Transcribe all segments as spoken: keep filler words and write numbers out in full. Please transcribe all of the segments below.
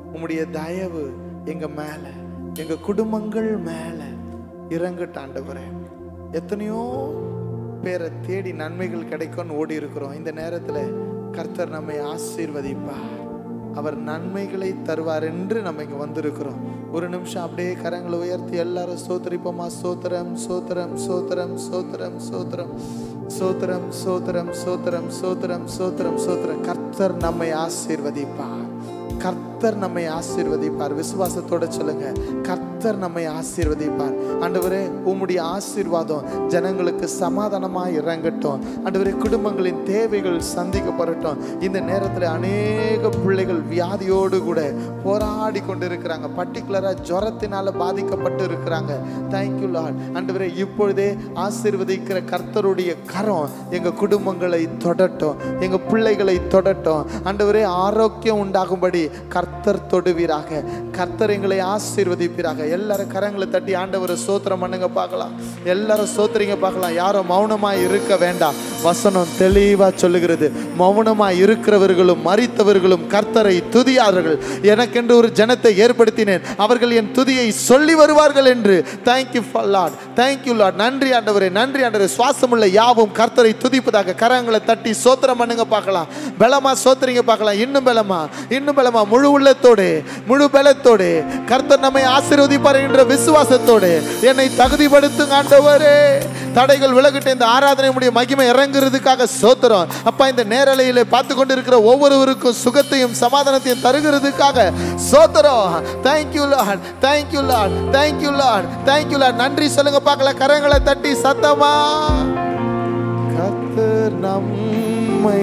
உம்முடைய தயவு எங்க மேல, எங்க குடும்பங்கள் மேல இறங்கட்டும் ஆண்டவரே. எத்தனையோ பேரை தேடி நன்மைகள் கிடைக்கும்னு ஓடி இருக்கிறோம். இந்த நேரத்துல கர்த்தர் நம்மை ஆசீர்வதிப்பார், அவர் நன்மைகளை தருவார் என்று நம்ம இங்க வந்திருக்கிறோம். ஒரு நிமிஷம் அப்படியே கரங்களை உயர்த்தி எல்லாரும் சோத்திரிப்போமா? சோத்திரம் சோத்திரம் சோத்திரம் சோத்திரம் சோத்திரம் சோத்திரம் சோத்திரம் சோத்திரம் சோத்திரம் சோத்திரம் சோத்திரம். கர்த்தர் நம்மை ஆசீர்வதிப்பார், கர்த்தர் நம்மை ஆசீர்வதிப்பார். விசுவாசத்தோட சொல்லுங்க, கர்த்தர் நம்மை ஆசீர்வதிப்பார். ஆண்டவரே உம்முடைய ஆசீர்வாதம் ஜனங்களுக்கு சமாதானமாய் இறங்கட்டும். ஆண்டவரே குடும்பங்களின் தேவைகள் சந்திக்கப்படட்டும். இந்த நேரத்தில் அநேக பிள்ளைகள் வியாதியோடு கூட போராடி கொண்டு இருக்கிறாங்க, பர்டிகுலரா ஜுரத்தினால பாதிக்கப்பட்டு இருக்கிறாங்க. Thank you Lord. ஆண்டவரே இப்பொழுதே ஆசீர்வதிக்கிற கர்த்தருடைய கரம் எங்க குடும்பங்களை தொடட்டும், எங்க பிள்ளைகளை தொடட்டும். ஆண்டவரே ஆரோக்கியம் உண்டாகும்படி கர்த்தர் தொடுவீராக, கர்த்தர் எங்களை ஆசீர்வதிப்பீராக. எல்லாரும் கரங்களை தட்டி ஆண்டவரை சோத்திரம் பண்ணுங்க பார்க்கலாம். எல்லாரும் சோத்திரிங்க பார்க்கலாம். யாரும் மௌனமா இருக்க வேண்டாம். வசனம் தெளிவா சொல்லுகிறது, மௌனமா இருக்கிறவர்களும் மரித்தவர்களும் கர்த்தரை துதியார்கள். எனக்கென்று ஒரு ஜனத்தை ஏற்படுத்தினேன், அவர்கள் என் துதியை சொல்லி வருவார்கள் என்று. Thank you Lord, thank you Lord. நன்றி ஆண்டவரே, நன்றி ஆண்டவரே. சுவாசமுள்ள யாவும் கர்த்தரை துதிப்பதாக. கரங்களை தட்டி சோத்திரம் பண்ணுங்க பார்க்கலாம். பலமா சோத்திரிங்க பார்க்கலாம். இன்னும் பலமா, இன்னும் பலமா, முழு உள்ளத்தோடு முழு பலத்தோடு கர்த்தர் நம்மை ஆசீர்வதிப்பார் என்ற விசுவாசத்தோடு என்னை தகுதிப்படுத்துங்க ஆண்டவரே. தடைகள் விலகட்டும். இந்த ஆராதனை உடைய மகிமை இறங்குறதுக்காக சோத்திரம் அப்பா. இந்த நேரலையில பார்த்து கொண்டு இருக்கிற ஒவ்வொருவருக்கும் சுகத்தையும் சமாதானத்தையும் தருகிறதுக்காக சோத்திரம். Thank you Lord, thank you Lord, thank you Lord, thank you Lord. நன்றி சொல்லுங்க பார்க்கலாம். கரங்களை தட்டி சத்தமா. கர்த்தர் நம்மை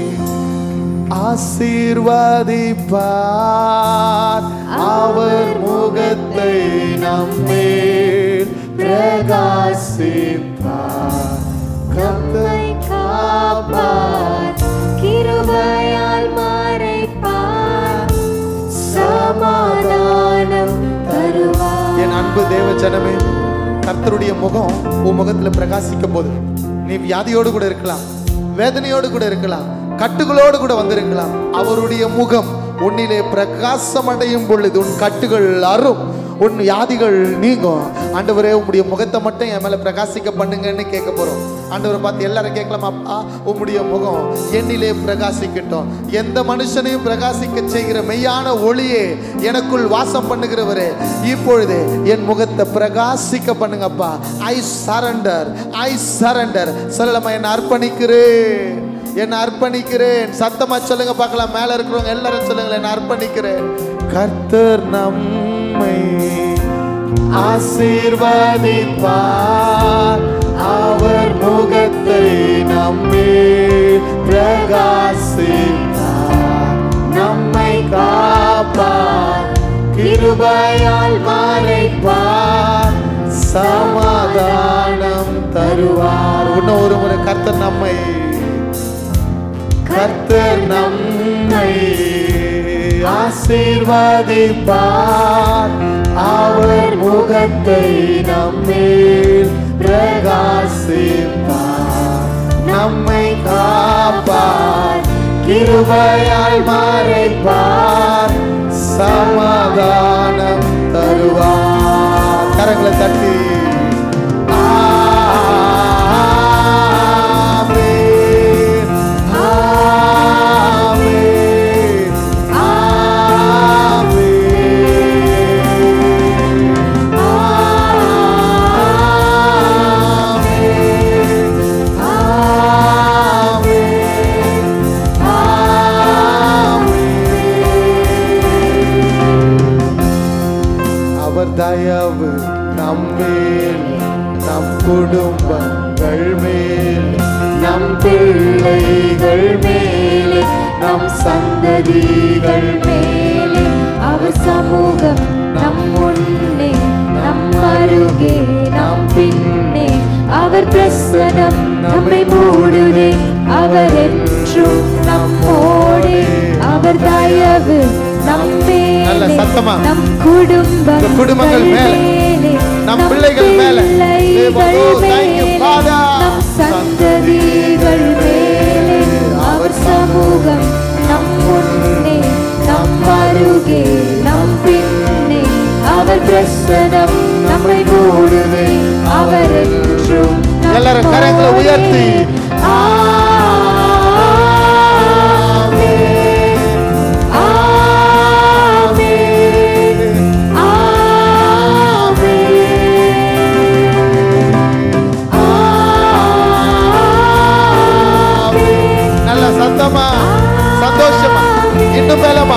ஆசீர்வதிப்பார், அவர் முகத்தை நம்மேல் பிரகாசிப்பார். நம்மை காப்பார், கிருபையால் மறைப்பார், சமாதானம் தருவார். என் அன்பு தேவ ஜனமே, கர்த்தருடைய முகம் உன் முகத்துல பிரகாசிக்கும் போது நீ வியாதியோடு கூட இருக்கலாம், வேதனையோடு கூட இருக்கலாம், கட்டுகளோடு கூட வந்திருக்கலாம். அவருடைய முகம் உன்னிலே பிரகாசம் அடையும் பொழுது உன் கட்டுகள் அறும், உன் வியாதிகள் நீங்கும். ஆண்டவரே உம்முடைய முகத்தை மட்டும் என் மேல பிரகாசிக்க பண்ணுங்கன்னு கேட்க போறோம். ஆண்டவரை பார்த்து எல்லாரும் கேட்கலாம், அப்பா உம்முடைய முகம் என்னிலே பிரகாசிக்கட்டும். எந்த மனுஷனையும் பிரகாசிக்க செய்கிற மெய்யான ஒளியே எனக்குள் வாசம் பண்ணுகிறவரே, இப்பொழுது என் முகத்தை பிரகாசிக்க பண்ணுங்கப்பா. I surrender, I surrender. சொல்லலாமா? என்னை அர்ப்பணிக்கிறேன், என்னை அர்ப்பணிக்கிறேன். சத்தமா சொல்லுங்க பார்க்கலாம். மேல இருக்கிறவங்க எல்லாரும் சொல்லுங்க, என்னை அர்ப்பணிக்கிறேன். கர்த்தர் நம்மை ஆசீர்வதிப்பார், அவர் முகத்தை நம்மேல் பிரகாசிப்பார். நம்மை காப்பார், கிருபையால் மறைப்பார், சமாதானம் தருவார். இன்னும் ஒரு முறை கர்த்தர் நம்மை, கர்த்தர் நம்மை ஆசீர்வதிப்பார், அவர் முகத்தை நம்மேல் பிரகாசிப்பார். நம்மை காப்பார், கிருபையால் மறைப்பார், சமாதானம் தருவார். கரங்களை தட்டி தயவு நம்மேல், நம் குடும்பங்கள் மேல், நம் பிள்ளைகள் மேல், நம் சந்ததிகள் மேல், அவர் சமூகம் நம் முன்னே, நம் அருகே, நம் பின்னே, அவர் பிரசனம் நம்மை மூடுதே, அவர் என்றும் நம்மோடே, அவர் தயவு நம்மே, நம் குடும்பங்கள் மேலே, நம் பிள்ளைகள் மேலே, நம் சந்ததிகள் மேலே, அவர் சமூகம் நம் முன்னே, நம் அருகே, அவர் பிரசனம் நம்மை மூடுதே அவர் என்றும் எல்லாரும் கரங்களை உயர்த்தி சந்தமா சந்தோஷமா இன்னும் மேலமா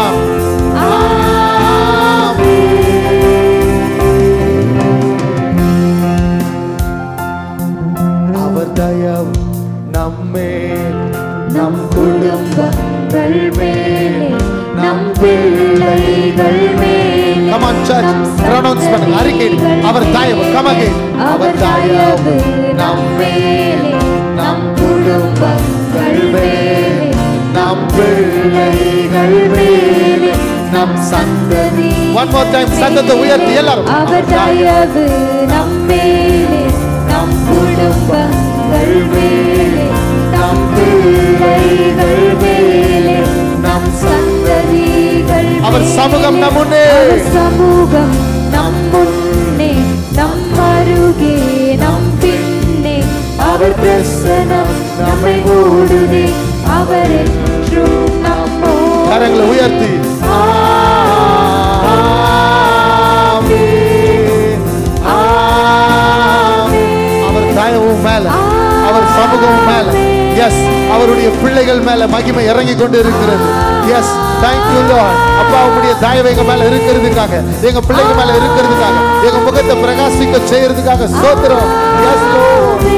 அவர் தயவு நம்மே நம் குடும்பங்கள் மேலே நம் பிள்ளைகள் மேலே come on church pronounce பண்ணுங்க அறிக்கை அவர் தயவு come again அவர் தயவு நம்மே நம் குடும்பங்கள் மேலே நம் பிள்ளைகள் மேலே நம் சந்ததி one more time சத்தத்தை உயர்த்தி எல்லாரும் அவர் தயவு நம்மேலே நம் குடும்பங்கள் மேலே நம் பிள்ளைகள் மேலே நம் சந்ததிகள் அவர் சமூகம் நம் முன்னே அவர் சமூகம் நம் முன்னே நம் அருகே நம் பின்னே அவர் பிரசனம் நம்மை மூடுதே அவர் என்றும் நம்மோடு கரங்களை உயர்த்தி அவர் தயவும் மேல அவர் சமூகம் மேல எஸ் அவருடைய பிள்ளைகள் மேல மகிமை இறங்கி கொண்டு இருக்கிறது எஸ் தேங்க் யூ லார்ட் அப்பா உங்களுடைய தயவு எங்க மேல இருக்கிறதுக்காக எங்க பிள்ளைகள் மேல இருக்கிறதுக்காக எங்க முகத்தை பிரகாசிக்க செய்யறதுக்காக ஸ்தோத்திரம் எஸ் லார்ட்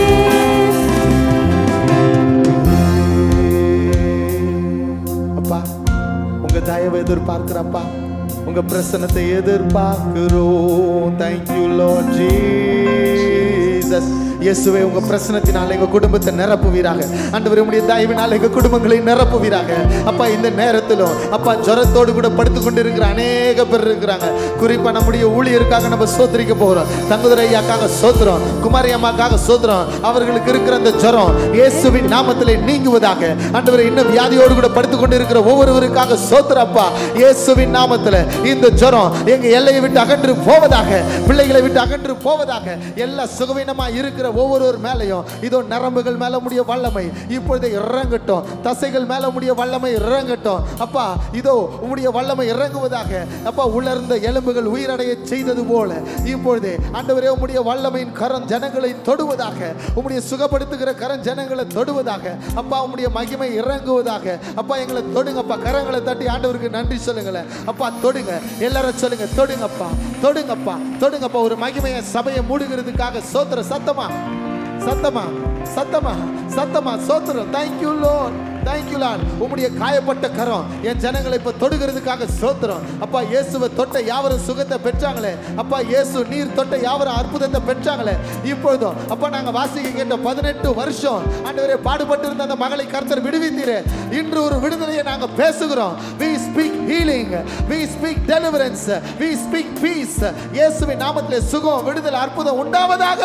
அப்பா உங்க தயவை எதிர்பார்க்கிறப்பா உங்க பிரசன்னத்தை எதிர்பார்க்கிறோம் thank you lord jesus இயேசுவே உங்க பிரசன்னத்தினால எங்க குடும்பத்தை நிரப்புவீராக ஆண்டவரே உம்முடைய தயவினால எங்க குடும்பங்களை நிரப்புவீராக அப்பா இந்த நேரத்திலும் அப்பா ஜரத்தோடு கூட படுத்துக் கொண்டிருக்கிற அநேக பேர் இருக்கிறாங்க குறிப்பா நம்முடைய ஊழியருக்காக நம்ம சோத்திரிக்க போறோம் தங்குதுரை ஐயாக்காக சோத்திரம் குமாரி அம்மாக்காக சோத்திரம் அவர்களுக்கு இருக்கிற அந்த ஜரம் இயேசுவின் நாமத்திலே நீங்குவதாக ஆண்டவரே இன்னும் வியாதியோடு கூட படுத்துக் கொண்டிருக்கிற ஒவ்வொருவருக்காக சோத்திரம் அப்பா இயேசுவின் நாமத்திலே இந்த ஜரம் எங்க எல்லையை விட்டு அகன்று போவதாக பிள்ளைகளை விட்டு அகன்று போவதாக எல்லா சுகவீனமா இருக்கிற ஒவ்வொரு மேலையும் இதோ நரம்புகள் மேல முடிய வல்லமை இப்பொழுது இறங்கட்டும் தசைகள் மேல முடிய வல்லமை இறங்கட்டும் அப்பா இதோ உம்முடைய வல்லமை இறங்குவதாக அப்பா உலர்ந்த எலும்புகள் உயிரடைய செய்தது போல இப்பொழுது ஆண்டவரே உம்முடைய வல்லமையின் கரம் ஜனங்களை தொடுவதாக உம்முடைய சுகப்படுத்துகிற கரம் ஜனங்களை தொடுவதாக அப்பா உம்முடைய மகிமை இறங்குவதாக அப்பா எங்களை தொடுங்கப்பா கரங்களை தட்டி ஆண்டவருக்கு நன்றி சொல்லுங்களேன் அப்பா தொடுங்க எல்லாரும் சொல்லுங்க தொடுங்கப்பா தொடுங்கப்பா தொடுங்கப்பா ஒரு மகிமையை சபையை மூடுகிறதுக்காக சோத்திர சத்தமா சத்தமா சத்தமா சத்தமா சோத்திரம் thank you lord thank you lord உம்முடைய காயப்பட்ட கரம் என் ஜனங்களை இப்ப தொடுகிறதுக்காக சோத்திரம் அப்பா இயேசுவை தொட்ட யாவரும் சுகத்தை பெற்றாங்களே அப்பா இயேசு நீர் தொட்ட யாவரும் அற்புதத்தை பெற்றாங்களே இப்பொழுதும் அப்பா நாங்க வாசிக்க கேட்ட பதினெட்டு வருஷம் ஆண்டவரே பாடுபட்டு இருந்த அந்த மகளை கர்த்தர் விடுவித்தீரே இன்று ஒரு விடுதலையை நாங்க பேசுகிறோம் we speak healing we speak deliverance we speak peace இயேசுவின் நாமத்திலே சுகம் விடுதலை அற்புதம் உண்டாவதாக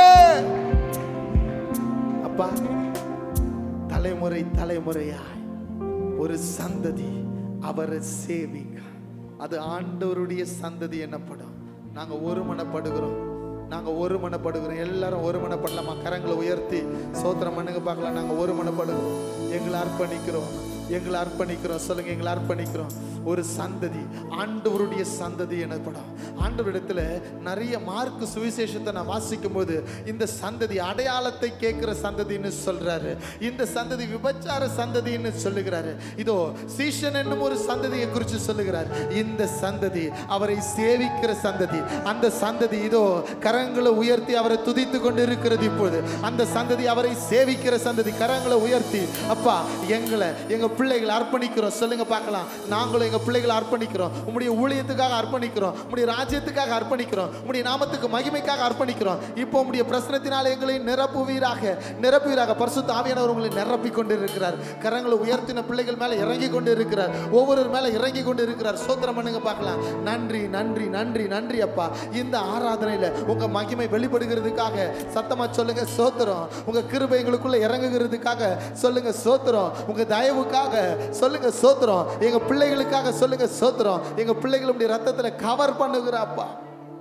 அப்பா தலைமுறை தலைமுறையாய் ஒரு சந்ததி அவரை சேவிங்க அது ஆண்டவருடைய சந்ததி என்னப்படும் நாங்க ஒருமனப்படுகிறோம் நாங்க ஒருமனப்படுகிறோம் எல்லாரும் ஒருமனப்படலாமா கரங்களை உயர்த்தி சோத்திரம் பண்ணுங்க பார்க்கலாம் நாங்க ஒருமனப்படுகிறோம் எங்களை அர்ப்பணிக்கிறோம் எங்களை அர்ப்பணிக்கிறோம் சொல்லுங்க எங்களை அர்ப்பணிக்கிறோம் ஒரு சந்ததி ஆண்டவருடைய சந்ததி எனப்படும் ஆண்டவரிடத்துல நிறைய மார்க்கு சுவிசேஷத்தை நான் வாசிக்கும் போது இந்த சந்ததி அடையாளத்தை கேட்கிற சந்ததின்னு சொல்றாரு இந்த சந்ததி விபச்சார சந்ததின்னு சொல்லுகிறாரு இதோ சீஷன் என்னும் ஒரு சந்ததியை குறித்து சொல்லுகிறார் இந்த சந்ததி அவரை சேவிக்கிற சந்ததி அந்த சந்ததி இதோ கரங்களை உயர்த்தி அவரை துதித்து கொண்டு இருக்கிறது இப்பொழுது அந்த சந்ததி அவரை சேவிக்கிற சந்ததி கரங்களை உயர்த்தி அப்பா எங்களை எங்க பிள்ளைகளை அர்ப்பணிக்கிறோம் சொல்லுங்க பார்க்கலாம் நாங்களும் எங்க பிள்ளைகளை அர்ப்பணிக்கிறோம் உம்முடைய ஊழியத்துக்காக அர்ப்பணிக்கிறோம் உம்முடைய ராஜ்யத்துக்காக அர்ப்பணிக்கிறோம் உம்முடைய நாமத்துக்கு மகிமைக்காக அர்ப்பணிக்கிறோம் இப்போ உம்முடைய பிரசன்னத்தினால் எங்களை நிரப்புவீராக நிரப்புவீராக பரிசுத்த ஆவியானவர் உங்களை நிரப்பி கொண்டு இருக்கிறார் கரங்களை உயர்த்தின பிள்ளைகள் மேல இறங்கி கொண்டு இருக்கிறார் ஒவ்வொரு மேல இறங்கி கொண்டு இருக்கிறார் சோத்திரம் பண்ணுங்க பார்க்கலாம் நன்றி நன்றி நன்றி நன்றி அப்பா இந்த ஆராதனையில உங்க மகிமை வெளிப்படுகிறதுக்காக சத்தமா சொல்லுங்க சோத்திரம் உங்க கிருபை எங்களுக்குள்ள இறங்குகிறதுக்காக சொல்லுங்க சோத்திரம் உங்க தயவுக்காக சொல்லுங்க சோத்திரம் எங்க பிள்ளைகளுக்காக சொல்லுங்க சோத்திரம் எங்க பிள்ளைகளுடைய ரத்தத்துல கவர் பண்ணுகிற அப்பா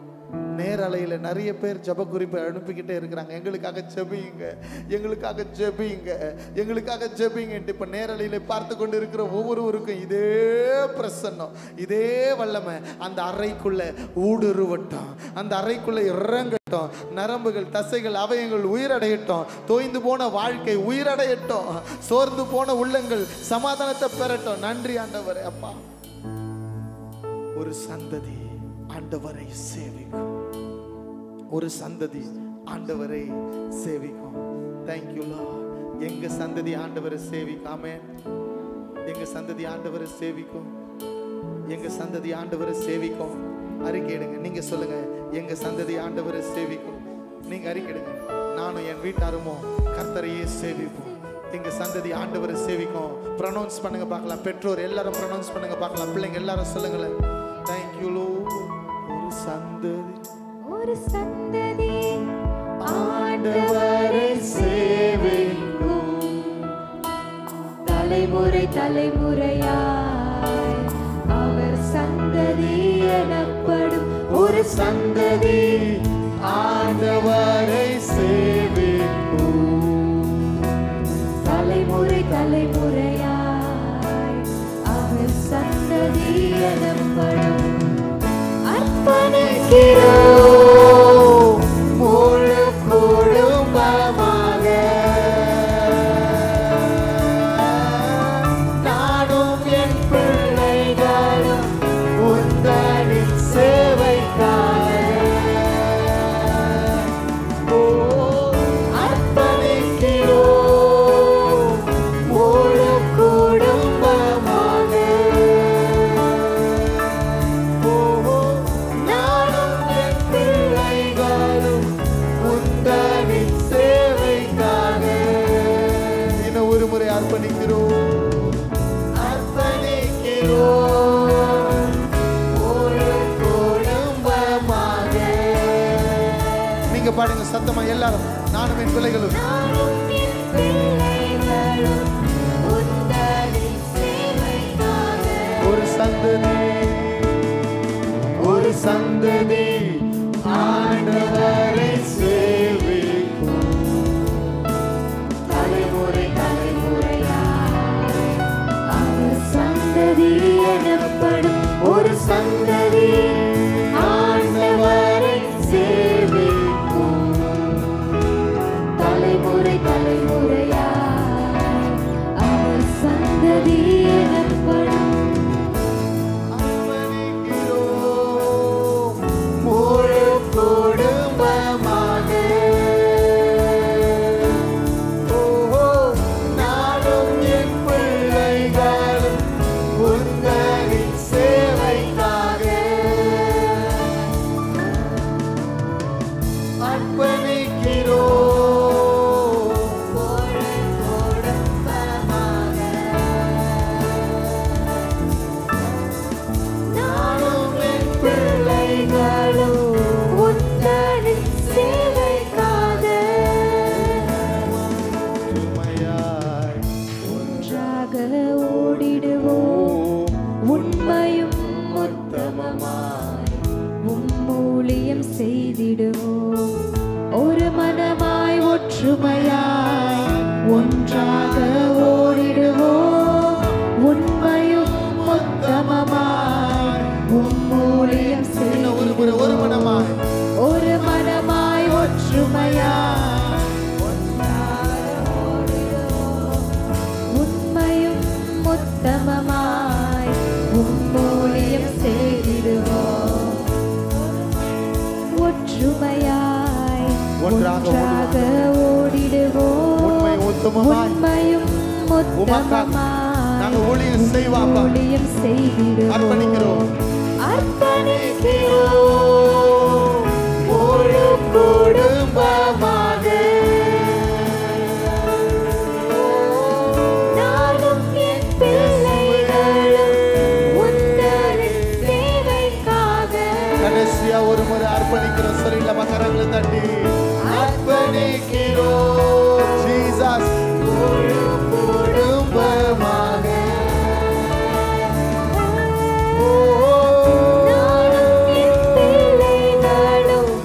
நேரலையில் நிறைய பேர் ஜப குறிப்பை அனுப்பிக்கிட்டே இருக்கிறாங்க. எங்களுக்காக ஜெபியுங்க, எங்களுக்காக ஜெபியுங்க, எங்களுக்காக ஜெபிங்கன்ட்டு. இப்போ நேரலையில் பார்த்து கொண்டு இருக்கிற ஒவ்வொருவருக்கும் இதே பிரசன்னம், இதே வல்லமை அந்த அறைக்குள்ள ஊடுருவட்டும், அந்த அறைக்குள்ள இறங்கட்டும். நரம்புகள், தசைகள், அவயங்கள் உயிரடையட்டும். தோய்ந்து போன வாழ்க்கை உயிரடையட்டும். சோர்ந்து போன உள்ளங்கள் சமாதானத்தை பெறட்டும். நன்றி ஆண்டவரே. அப்பா, ஒரு சந்ததி ஆண்டவரை சேவிக்கும், ஒரு சந்ததி ஆண்டவரை சேவிக்கும். Thank you Lord. எங்க சந்ததி ஆண்டவரை சேவிக்கும். ஆமென். எங்க சந்ததி ஆண்டவரை சேவிக்கும், எங்க சந்ததி ஆண்டவரை சேவிக்கும். அறிக்கையிடுங்க. நீங்க சொல்லுங்க, எங்க சந்ததி ஆண்டவரை சேவிக்கும். நீங்க அறிக்கையிடுங்க. நானும் என் வீட்டாருமோ கர்த்தரையே சேவிப்போம். எங்க சந்ததி ஆண்டவரை சேவிக்கும். ப்ரொனவுன்ஸ் பண்ணுங்க பார்க்கலாம். பெற்றோர் எல்லாரும் ப்ரொனவுன்ஸ் பண்ணுங்க பார்க்கலாம். பிள்ளைங்க எல்லாரும் சொல்லுங்களேன். Thank you Lord. ஒரு சந்ததி, ஒரு சந்ததி ஆண்டவரை சேவிக்கும். தலைமுறை தலைமுறையாய் அவர் சந்ததி எனப்படும். ஒரு சந்ததி ஆண்டவரை சேவிக்கும். தலைமுறை தலைமுறையாய் அவர் சந்ததி எனப்படும். அர்ப்பணிக்கிறோம் முழு குடும்பமாக, நானும் என் பிள்ளைகளும் உந்தனின் சேவைக்காக. ஓ, அர்ப்பணிக்கிறோம் முழு குடும்பமாக. ஓ, நானும் என் பிள்ளைகளும் உந்தனின் சேவைக்காக. இன்னும் ஒரு முறை அர்ப்பணிக்கிறோம், அர்ப்பணிக்கிறோம் ஒரு குடும்பமாக. நீங்க பாடுங்க சத்தமா எல்லாரும். நானும் என் பிள்ளைகளும், நானும் என் பிள்ளைகளும் உந்தனின் சேவைக்காக. ஒரு சந்ததி, ஒரு சந்ததி ஆண்டவரை சேவிக்கும். தலைமுறை தலைமுறையாய் அவர் சந்ததி எனப்படும். ஒரு சந்ததி ஆண்டவரை சேவிக்கும். தலைமுறை தலைமுறையாய் அவர் சந்ததி எனப்படும். அர்ப்பணிக்கிறோம் முழு குடும்பமாக. ஓ, நானும் என் பிள்ளைகளும் உந்தனின் சேவைக்காக. அர்ப்பணிக்கிறோம் ஒரு குடும்பமாக. நானும் என் பிள்ளைகளும் உந்தனின் சேவைக்காக. உண்மையாய் ஒன்றாக ஓடிடுவோம், உண்மையும் உத்தமமாய் உம்மூழியம் செய்திடுவோம். ஒரு மனமாய் ஒற்றுமையாய் ஒன்றாக ஓடிடுவோம், உண்மையும் உத்தமமாய் உம்மூழியம் இன்னும் ஒரு முறை ஒரு செய்திடுவோம். மனமாய், ஒரு மனமாய் ஒற்றுமையாய் ஒன்றாக ஓடிடுவோம், உண்மையும் உத்தமமாய் உம்மூழியம் செய்திடுவோம். ஒற்றுமையாய் ஒன்றாக ஒன்றாக ஓடிடுவோம், உண்மை உத்தமமாய் உண்மையும் உமக்காக உத்தமமாய் நாங்கள் ஊழியம் செய்வாப்பா. ஊழியம் செய்திடுவோம். அர்ப்பணிக்கிறோம், அர்ப்பணிக்கிறோம் முழு குடும்பமாக. நானும் என் பிள்ளைகளும் உந்தனின் சேவைக்காக. கடைசியா ஒரு முறை அர்ப்பணிக்கிறோம். சரியில்ல மக்கரங்களை தட்டி அர்ப்பணிக்கிறோம். ஜீசஸ் முழு குடும்பமாக. நானும் என் பிள்ளைகளும்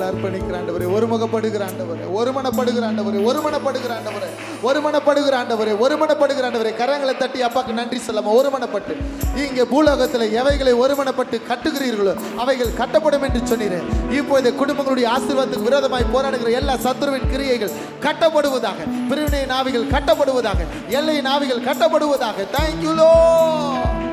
அர்ப்பணிக்கிற ஆண்டவரே, ஒருமுகப்படுகிற ஆண்டவரே, ஒருமனப்படுகிற ஆண்டவரே, ஒருமனப்படுகிற ஆண்டவரே, ஒருமனப்படுகிற ஆண்டவரே, ஒருமனப்படுகிற ஆண்டவரே. கரங்களை தட்டி அப்பாக்கு நன்றி சொல்லாம ஒருமனப்பட்டு இங்கே பூலோகத்தில் எவைகளை ஒருமனப்பட்டு கட்டுகிறீர்களோ அவைகள் கட்டப்படும் என்று சொன்னீரேன். இப்போது குடும்பங்களுடைய ஆசீர்வாதத்துக்கு விரோதமாய் போராடுகிற எல்லா சத்துருவின் கிரியைகள் கட்டப்படுவதாக, பிரிவினை நாவிகள் கட்டப்படுவதாக, எல்லை நாவிகள் கட்டப்படுவதாக. Thank you lord.